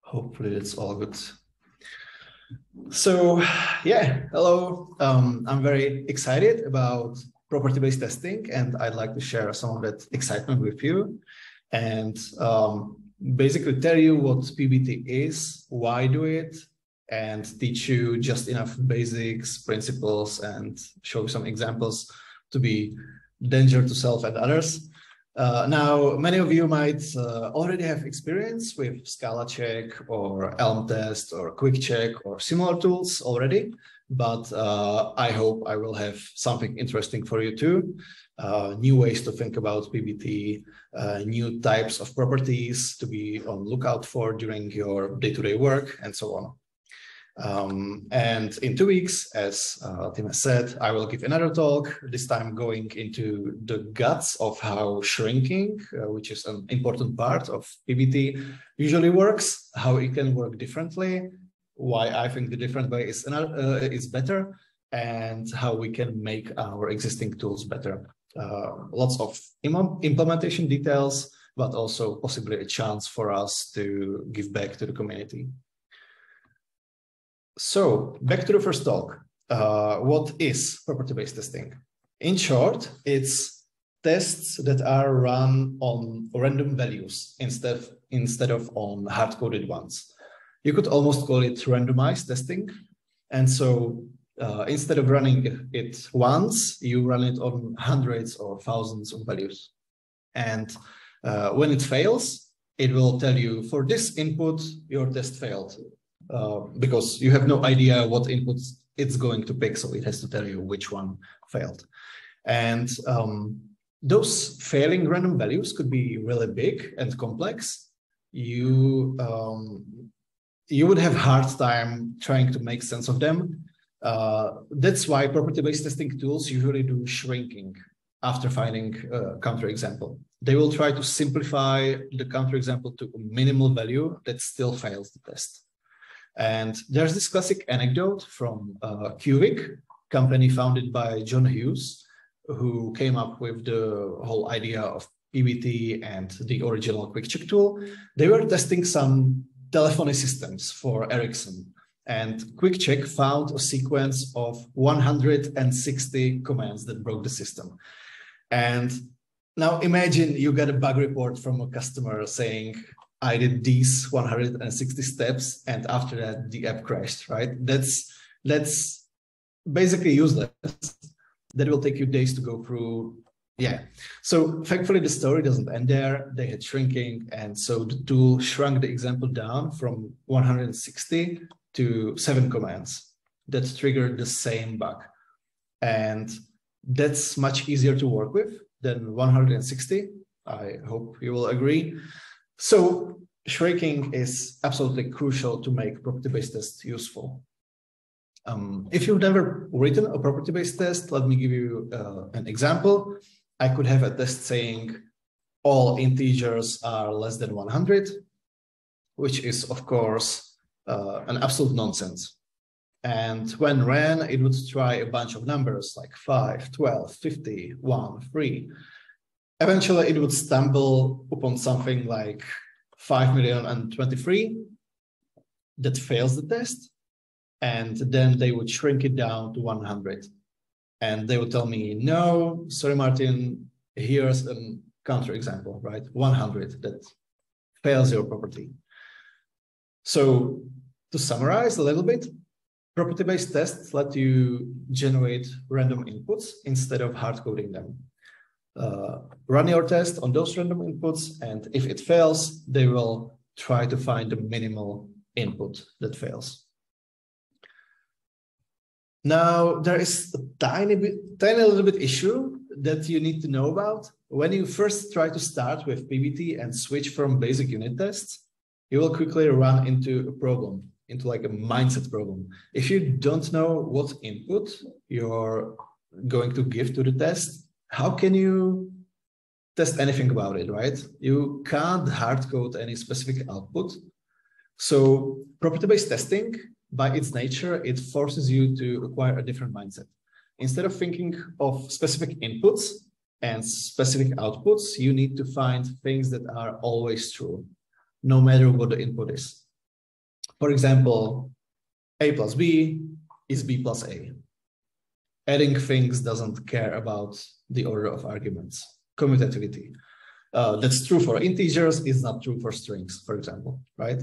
Hopefully it's all good. So yeah, hello. I'm very excited about property-based testing, and I'd like to share some of that excitement with you and basically tell you what PBT is, why do it, and teach you just enough basics, principles, and show some examples to be danger to self and others. Now, many of you might already have experience with Scala check or Elm test or quick check or similar tools already, but I hope I will have something interesting for you too. New ways to think about PBT, new types of properties to be on lookout for during your day-to-day work, and so on. And in 2 weeks, as Tim has said, I will give another talk, this time going into the guts of how shrinking, which is an important part of PBT, usually works, how it can work differently, why I think the different way is better, and how we can make our existing tools better. Lots of implementation details, but also possibly a chance for us to give back to the community. So back to the first talk. What is property-based testing? In short, it's tests that are run on random values instead of on hard-coded ones. You could almost call it randomized testing. And so instead of running it once, you run it on hundreds or thousands of values. And when it fails, it will tell you, for this input, your test failed. Because you have no idea what inputs it's going to pick, so it has to tell you which one failed. And those failing random values could be really big and complex. You would have a hard time trying to make sense of them. That's why property-based testing tools usually do shrinking after finding a counterexample. They will try to simplify the counterexample to a minimal value that still fails the test. And there's this classic anecdote from Cubic, company founded by John Hughes, who came up with the whole idea of PBT and the original quick check tool. They were testing some telephony systems for Ericsson, and quick check found a sequence of 160 commands that broke the system. And now imagine you get a bug report from a customer saying, I did these 160 steps, and after that, the app crashed, right? That's basically useless. That will take you days to go through. Yeah. So thankfully, the story doesn't end there. They had shrinking, and so the tool shrunk the example down from 160 to 7 commands that triggered the same bug. And that's much easier to work with than 160. I hope you will agree. So shrinking is absolutely crucial to make property-based tests useful. If you've never written a property-based test, let me give you an example. I could have a test saying all integers are less than 100, which is, of course, an absolute nonsense. And when ran, it would try a bunch of numbers like 5, 12, 50, 1, 3. Eventually, it would stumble upon something like 5,023,000 that fails the test. And then they would shrink it down to 100. And they would tell me, no, sorry, Martin, here's a counterexample, right? 100 that fails your property. So to summarize a little bit, property-based tests let you generate random inputs instead of hard coding them. Run your test on those random inputs, and if it fails, they will try to find the minimal input that fails. Now, there is a tiny little bit issue that you need to know about. When you first try to start with PBT and switch from basic unit tests, you will quickly run into a problem, into like a mindset problem. If you don't know what input you're going to give to the test, how can you test anything about it, right? You can't hard code any specific output. So property-based testing, by its nature, it forces you to acquire a different mindset. Instead of thinking of specific inputs and specific outputs, you need to find things that are always true, no matter what the input is. For example, A plus B is B plus A. Adding things doesn't care about the order of arguments, commutativity. That's true for integers, is not true for strings, for example, right?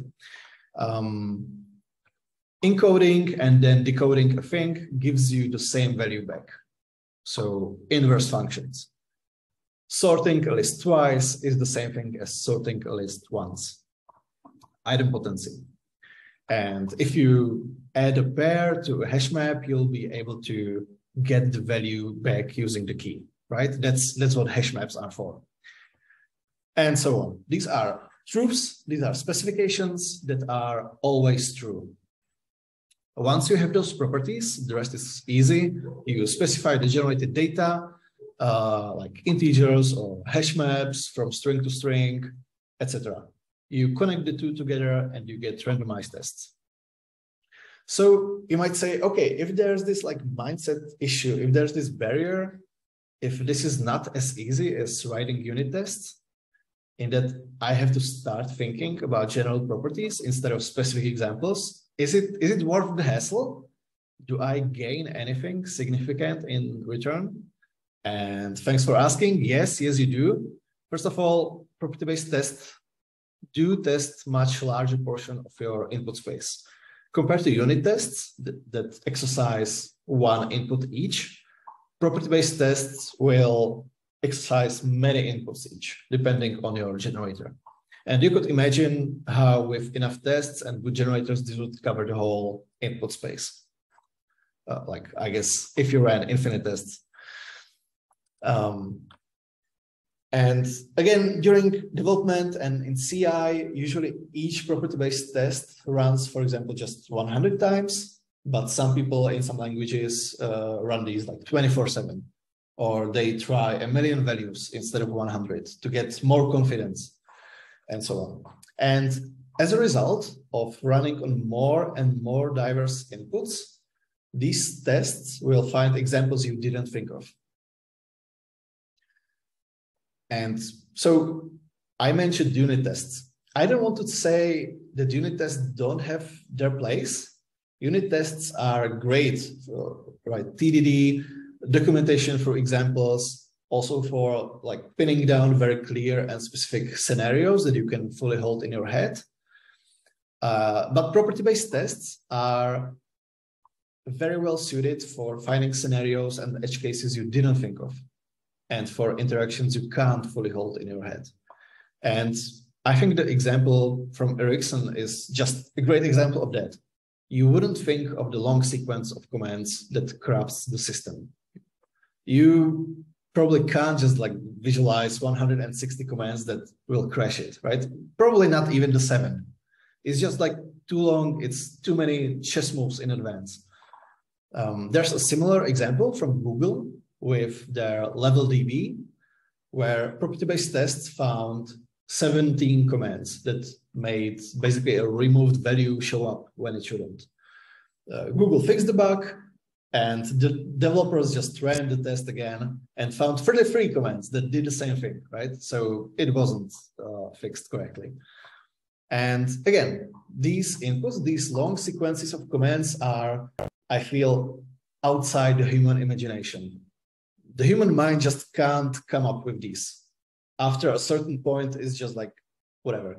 Encoding and then decoding a thing gives you the same value back. So inverse functions. Sorting a list twice is the same thing as sorting a list once. Idempotency. And if you add a pair to a hash map, you'll be able to get the value back using the key, right? That's what hash maps are for. And so on. These are truths, these are specifications that are always true. Once you have those properties, the rest is easy. You specify the generated data, like integers or hash maps from string to string, etc. You connect the two together and you get randomized tests. So you might say, okay, if there's this like mindset issue, if there's this barrier, if this is not as easy as writing unit tests, in that I have to start thinking about general properties instead of specific examples, is it worth the hassle? Do I gain anything significant in return? And thanks for asking. Yes, you do. First of all, property-based tests do test much larger portion of your input space. Compared to unit tests that exercise one input each, property-based tests will exercise many inputs each, depending on your generator. And you could imagine how with enough tests and good generators, this would cover the whole input space. Like, I guess, if you ran infinite tests. And again, during development and in CI, usually each property-based test runs, for example, just 100 times, but some people in some languages run these like 24/7, or they try a million values instead of 100 to get more confidence and so on. And as a result of running on more and more diverse inputs, these tests will find examples you didn't think of. And so I mentioned unit tests. I don't want to say that unit tests don't have their place. Unit tests are great for, right, TDD, documentation for examples, also for like pinning down very clear and specific scenarios that you can fully hold in your head. But property-based tests are very well suited for finding scenarios and edge cases you didn't think of, and for interactions you can't fully hold in your head. And I think the example from Ericsson is just a great example of that. You wouldn't think of the long sequence of commands that corrupts the system. You probably can't just like visualize 160 commands that will crash it, right? Probably not even the 7. It's just like too long. It's too many chess moves in advance. There's a similar example from Google with their level DB, where property-based tests found 17 commands that made basically a removed value show up when it shouldn't. Google fixed the bug, and the developers just ran the test again and found 33 commands that did the same thing, right? So it wasn't fixed correctly. And again, these inputs, these long sequences of commands are, I feel, outside the human imagination. The human mind just can't come up with these. After a certain point, it's just like, whatever.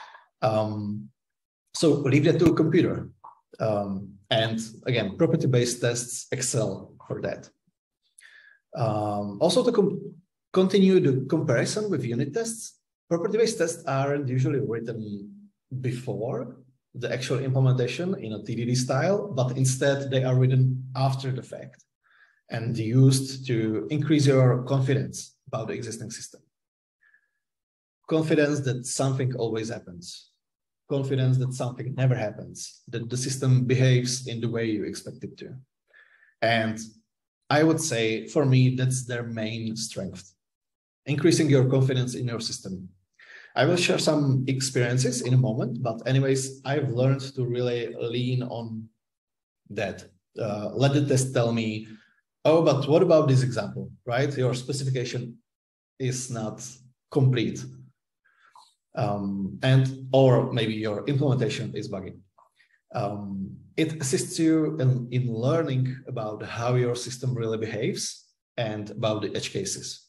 So leave that to a computer. And again, property-based tests excel for that. Also, to continue the comparison with unit tests, property-based tests aren't usually written before the actual implementation in a TDD style, but instead they are written after the fact and used to increase your confidence about the existing system. Confidence that something always happens. Confidence that something never happens, that the system behaves in the way you expect it to. And I would say, for me, that's their main strength, increasing your confidence in your system. I will share some experiences in a moment, but anyways, I've learned to really lean on that. Let the test tell me, oh, but what about this example, right? Your specification is not complete. Or maybe your implementation is buggy. It assists you in learning about how your system really behaves and about the edge cases.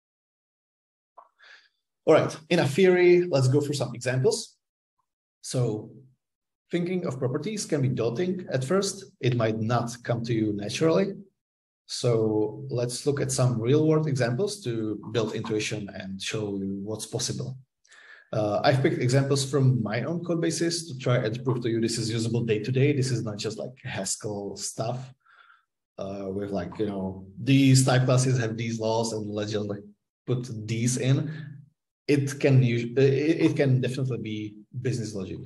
All right, in a theory, let's go through some examples. So thinking of properties can be daunting at first. It might not come to you naturally. So let's look at some real-world examples to build intuition and show you what's possible. I've picked examples from my own code bases to try and prove to you this is usable day to day. This is not just like Haskell stuff with like, you know, these type classes have these laws and let's just like put these in. It can definitely be business logic.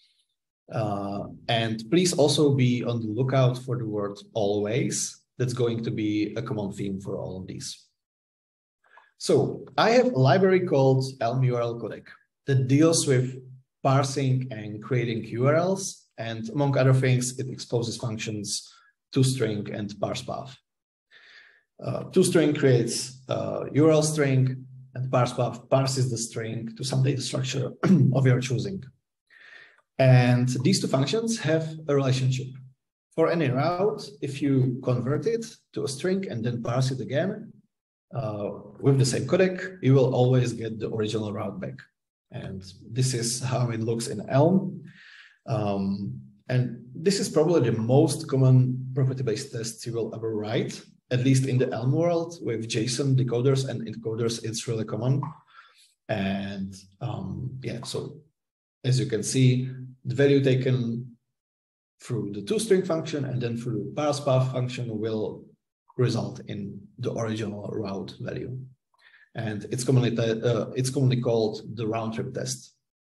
And please also be on the lookout for the word always. That's going to be a common theme for all of these. So I have a library called Elm URL codec that deals with parsing and creating URLs. And among other things, it exposes functions toString and parsePath. toString creates a URL string, and parsePath parses the string to some data structure of your choosing. And these two functions have a relationship. For any route, if you convert it to a string and then parse it again with the same codec, you will always get the original route back. And this is how it looks in Elm. And this is probably the most common property-based tests you will ever write, at least in the Elm world. With JSON decoders and encoders, it's really common. And yeah, so as you can see, the value taken through the toString function and then through the parsePath function will result in the original route value. And it's commonly called the round-trip test.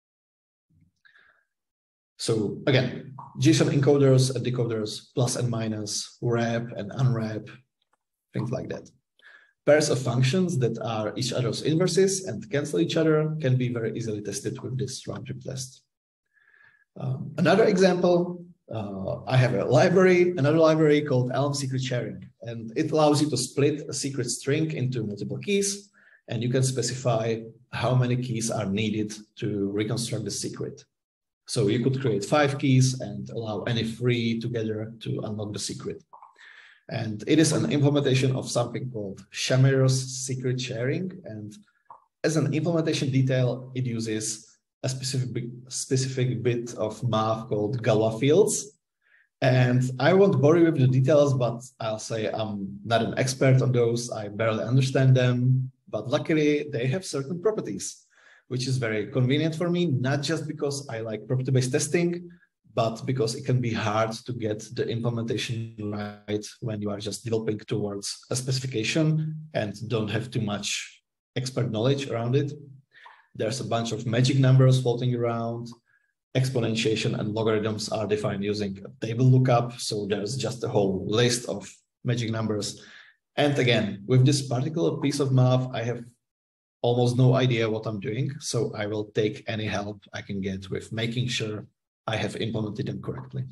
So again, JSON encoders and decoders, plus and minus, wrap and unwrap, things like that. Pairs of functions that are each other's inverses and cancel each other can be very easily tested with this round-trip test. Another example, I have another library called Elm Secret Sharing, and it allows you to split a secret string into multiple keys, and you can specify how many keys are needed to reconstruct the secret. So you could create 5 keys and allow any 3 together to unlock the secret. And it is an implementation of something called Shamir's secret sharing. And as an implementation detail, it uses a specific bit of math called Galois fields. And I won't bore you with the details, but I'll say I'm not an expert on those. I barely understand them, but luckily they have certain properties, which is very convenient for me, not just because I like property-based testing, but because it can be hard to get the implementation right when you are just developing towards a specification and don't have too much expert knowledge around it. There's a bunch of magic numbers floating around. Exponentiation and logarithms are defined using a table lookup. So there's just a whole list of magic numbers. And again, with this particular piece of math, I have almost no idea what I'm doing. So I will take any help I can get with making sure I have implemented them correctly.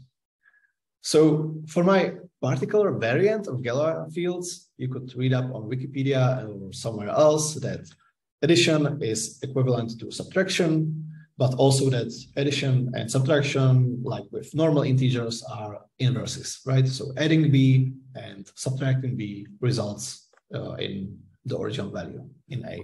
So for my particular variant of Galois fields, you could read up on Wikipedia or somewhere else that addition is equivalent to subtraction, but also that addition and subtraction, like with normal integers, are inverses, right? So adding b and subtracting b results in the original value in A.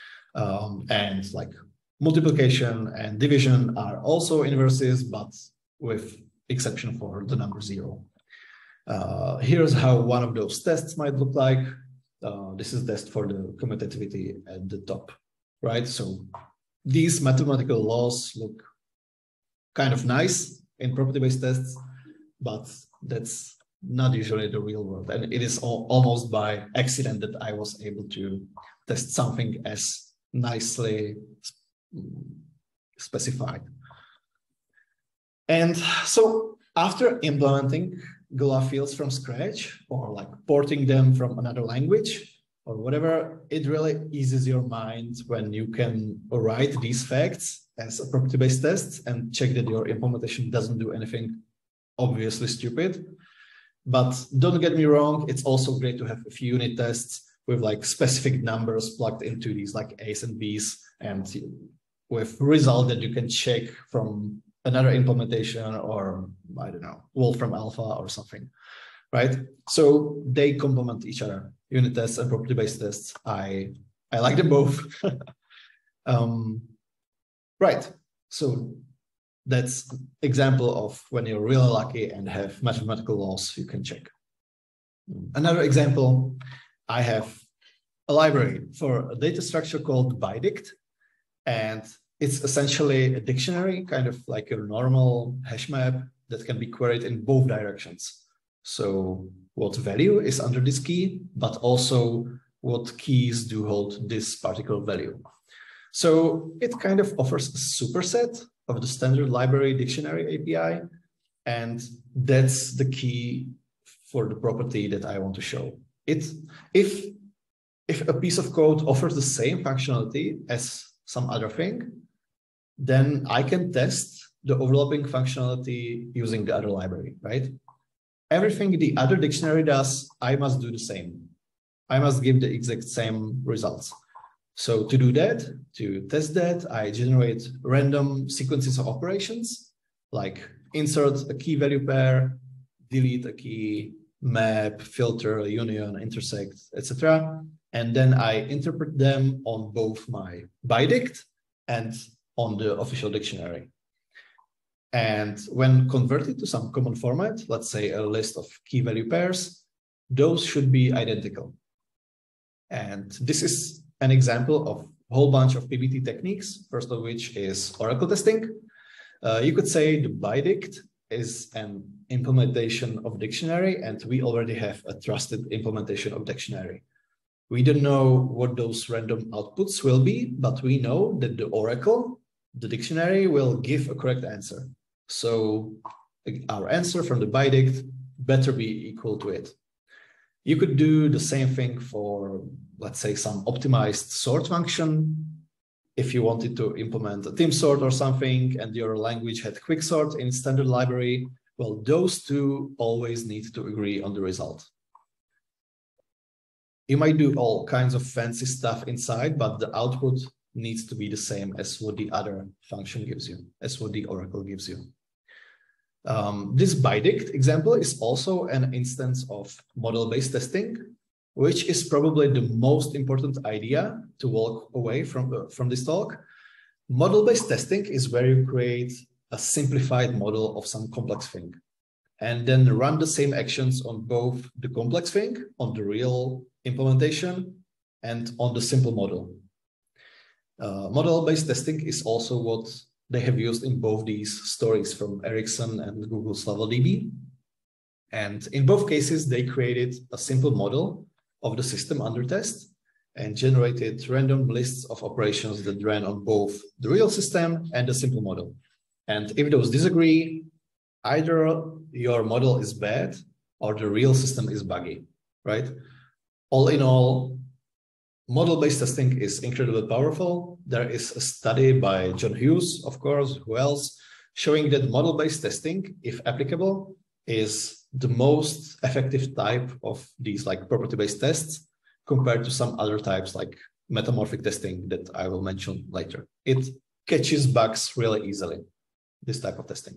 And like multiplication and division are also inverses, but with exception for the number 0. Here's how one of those tests might look like. This is test for the commutativity at the top, right? So these mathematical laws look kind of nice in property-based tests, but that's not usually the real world. And it is almost by accident that I was able to test something as nicely specified. And so after implementing Galois fields from scratch or like porting them from another language or whatever, it really eases your mind when you can write these facts as a property-based test and check that your implementation doesn't do anything obviously stupid. But don't get me wrong, it's also great to have a few unit tests with like specific numbers plugged into these like A's and B's and with result that you can check from another implementation, or I don't know, Wolfram Alpha or something, right? So they complement each other. Unit tests and property-based tests. I like them both. Right. So that's example of when you're really lucky and have mathematical laws you can check. Another example, I have a library for a data structure called ByDict, and it's essentially a dictionary, kind of like your normal hash map that can be queried in both directions. So what value is under this key, but also what keys do hold this particular value. So it kind of offers a superset of the standard library dictionary API, and that's the key for the property that I want to show. If a piece of code offers the same functionality as some other thing, then I can test the overlapping functionality using the other library, right? Everything the other dictionary does, I must do the same. I must give the exact same results. So to do that, to test that, I generate random sequences of operations, like insert a key value pair, delete a key, map, filter, union, intersect, etc. And then I interpret them on both my ByDict and on the official dictionary. And when converted to some common format, let's say a list of key value pairs, those should be identical. And this is an example of a whole bunch of PBT techniques, first of which is Oracle testing. You could say the ByDict is an implementation of dictionary, and we already have a trusted implementation of dictionary. We don't know what those random outputs will be, but we know that the Oracle, the dictionary, will give a correct answer. So our answer from the ByDict better be equal to it. You could do the same thing for, let's say, some optimized sort function. If you wanted to implement a team sort or something, and your language had quicksort in standard library, well, those two always need to agree on the result. You might do all kinds of fancy stuff inside, but the output needs to be the same as what the other function gives you, as what the Oracle gives you. This ByDict example is also an instance of model-based testing, which is probably the most important idea to walk away from this talk. Model-based testing is where you create a simplified model of some complex thing, and then run the same actions on both the complex thing, on the real implementation, and on the simple model. Model-based testing is also what they have used in both these stories from Ericsson and Google's LevelDB. And in both cases, they created a simple model of the system under test and generated random lists of operations that ran on both the real system and the simple model. And if those disagree, either your model is bad or the real system is buggy, right? All in all, model-based testing is incredibly powerful. There is a study by John Hughes, of course, who else, showing that model-based testing, if applicable, is the most effective type of these like property-based tests compared to some other types like metamorphic testing that I will mention later. It catches bugs really easily, this type of testing.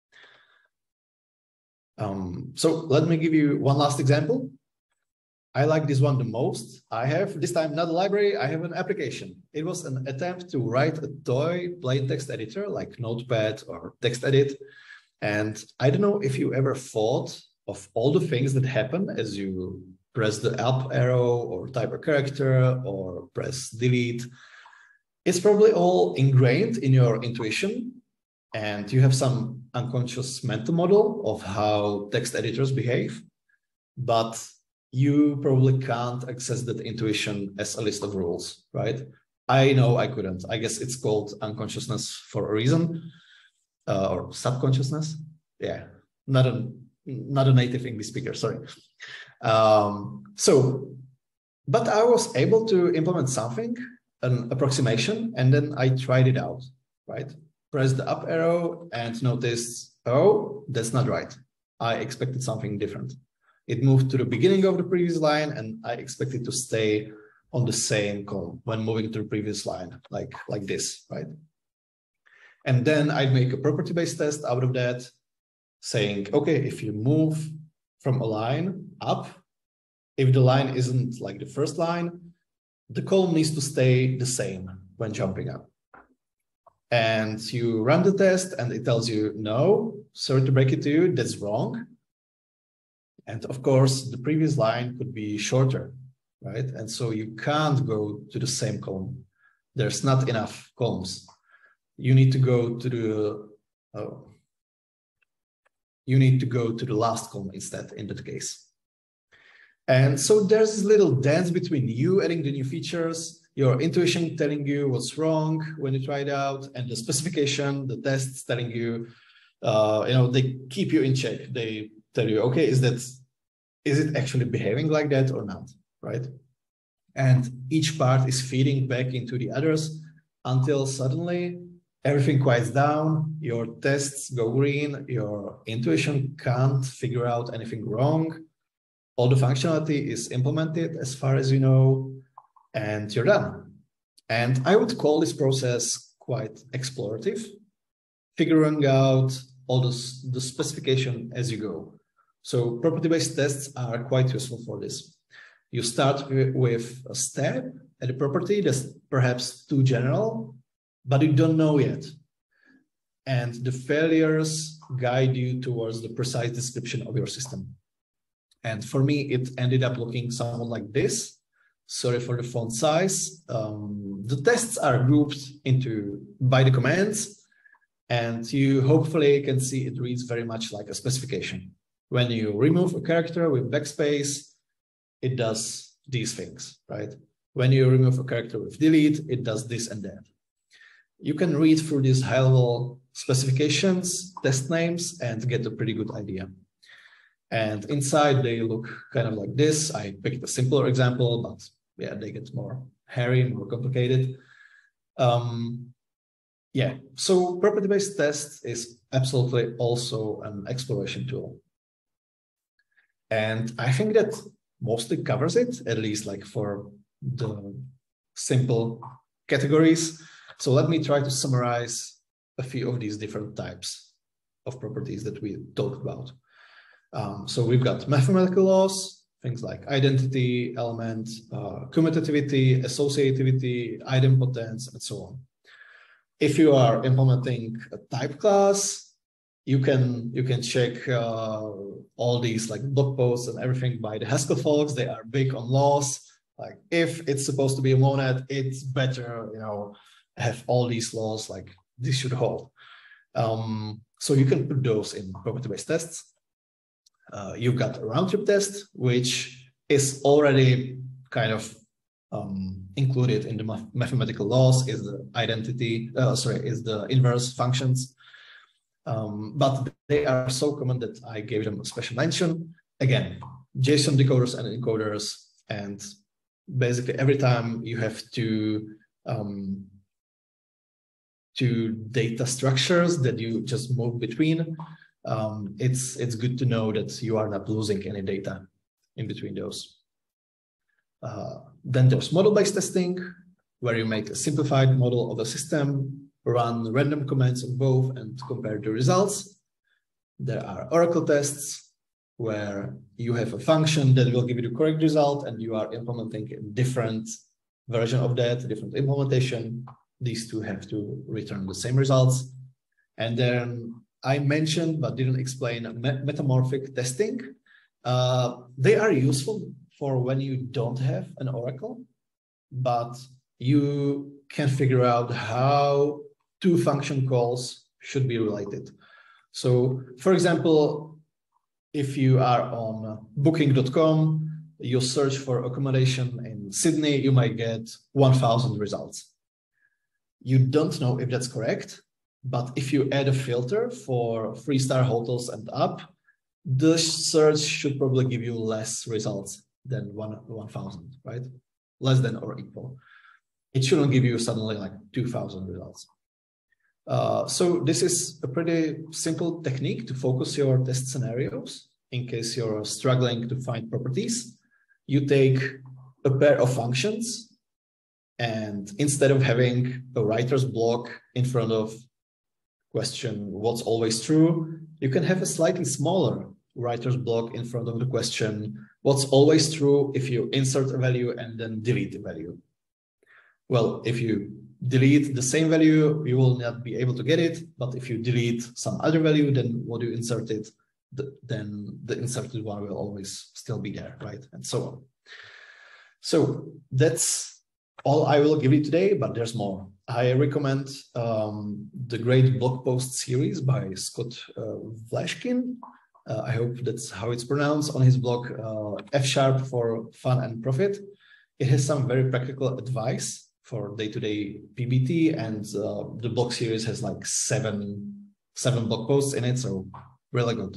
So let me give you one last example. I like this one the most. I have, this time not a library, I have an application. It was an attempt to write a toy plain text editor like Notepad or TextEdit. And I don't know if you ever thought of all the things that happen as you press the up arrow or type a character or press delete. It's probably all ingrained in your intuition, and you have some unconscious mental model of how text editors behave, but you probably can't access that intuition as a list of rules, right? I know I couldn't. I guess it's called unconsciousness for a reason, or subconsciousness. Yeah, not a native English speaker, sorry. But I was able to implement something, an approximation, and then I tried it out, right? Pressed the up arrow and noticed, oh, that's not right. I expected something different. It moved to the beginning of the previous line, and I expected to stay on the same column when moving to the previous line, like this, right? And then I'd make a property-based test out of that, saying, okay, if you move from a line up, if the line isn't like the first line, the column needs to stay the same when jumping up. And you run the test and it tells you, no, sorry to break it to you, that's wrong. And of course, the previous line could be shorter, right? And so you can't go to the same column. There's not enough columns. You need to go to the last column instead in that case. And so there's this little dance between you adding the new features, your intuition telling you what's wrong when you try it out, and the specification, the tests telling you, they keep you in check. They tell you, okay, is it actually behaving like that or not, right? And each part is feeding back into the others until suddenly everything quiets down, your tests go green, your intuition can't figure out anything wrong, all the functionality is implemented as far as you know, and you're done. And I would call this process quite explorative, figuring out all the specification as you go. So property-based tests are quite useful for this. You start with a step at a property that's perhaps too general, but you don't know yet. And the failures guide you towards the precise description of your system. And for me, it ended up looking somewhat like this. Sorry for the font size. The tests are grouped by the commands, and you hopefully can see it reads very much like a specification. When you remove a character with backspace, it does these things, right? When you remove a character with delete, it does this and that. You can read through these high-level specifications, test names, and get a pretty good idea. And inside, they look kind of like this. I picked a simpler example, but yeah, they get more hairy and more complicated. Yeah, so property-based test is absolutely also an exploration tool. And I think that mostly covers it, at least like for the simple categories. So let me try to summarize a few of these different types of properties that we talked about. So we've got mathematical laws, things like identity, element, commutativity, associativity, idempotence, and so on. If you are implementing a type class, you can check all these like blog posts and everything by the Haskell folks. They are big on laws. Like if it's supposed to be a monad, it's better, have all these laws, like this should hold. So you can put those in property-based tests. You've got a round trip test, which is already kind of included in the mathematical laws, is the is the inverse functions. But they are so common that I gave them a special mention. Again, JSON decoders and encoders, and basically every time you have two data structures that you just move between, it's good to know that you are not losing any data in between those. Then there's model-based testing, where you make a simplified model of a system, run random commands on both, and compare the results. There are oracle tests, where you have a function that will give you the correct result, and you are implementing a different version of that, different implementation. These two have to return the same results. And then I mentioned, but didn't explain, metamorphic testing. They are useful for when you don't have an oracle, but you can figure out how two function calls should be related. So for example, if you are on booking.com, you search for accommodation in Sydney, you might get 1,000 results. You don't know if that's correct, but if you add a filter for 3-star hotels and up, the search should probably give you less results than 1,000, right? Less than or equal. It shouldn't give you suddenly like 2,000 results. So this is a pretty simple technique to focus your test scenarios in case you're struggling to find properties. You take a pair of functions, and instead of having a writer's block in front of question what's always true, you can have a slightly smaller writer's block in front of the question what's always true if you insert a value and then delete the value. Well, if you delete the same value, you will not be able to get it. But if you delete some other value, then what you inserted, then the inserted one will always still be there, right? And so on. So that's all I will give you today, but there's more. I recommend the great blog post series by Scott Vlashkin. I hope that's how it's pronounced, on his blog, F# for Fun and Profit. It has some very practical advice for day-to-day PBT, and the blog series has like seven blog posts in it, so really good.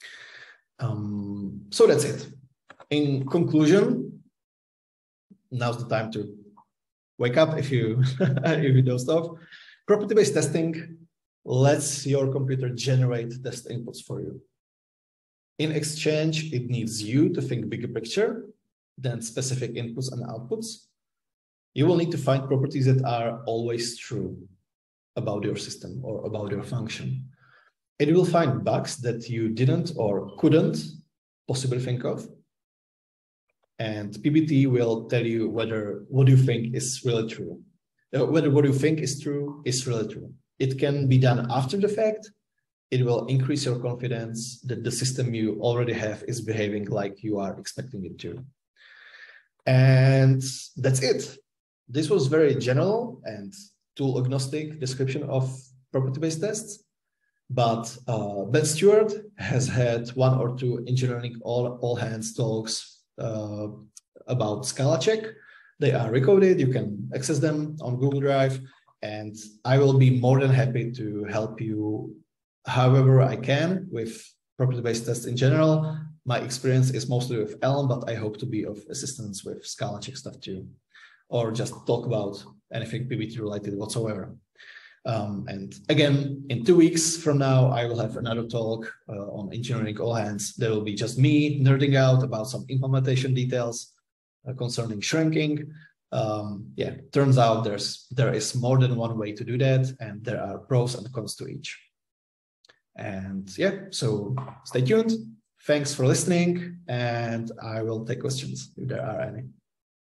So that's it. In conclusion, now's the time to wake up if you if you dozed off. Property-based testing lets your computer generate test inputs for you. In exchange, it needs you to think bigger picture than specific inputs and outputs. You will need to find properties that are always true about your system or about your function. It will find bugs that you didn't or couldn't possibly think of. And PBT will tell you whether what you think is really true. Whether what you think is true is really true. It can be done after the fact. It will increase your confidence that the system you already have is behaving like you are expecting it to. And that's it. This was very general and tool agnostic description of property-based tests, but Ben Stewart has had 1 or 2 engineering all hands talks about Scala Check. They are recorded, you can access them on Google Drive, and I will be more than happy to help you however I can with property-based tests in general. My experience is mostly with Elm, but I hope to be of assistance with Scala Check stuff too, or just talk about anything PBT related whatsoever. And again, in 2 weeks from now, I will have another talk on engineering all hands. There will be just me nerding out about some implementation details concerning shrinking. Yeah, turns out there is more than one way to do that, and there are pros and cons to each. And yeah, so stay tuned. Thanks for listening, and I will take questions if there are any.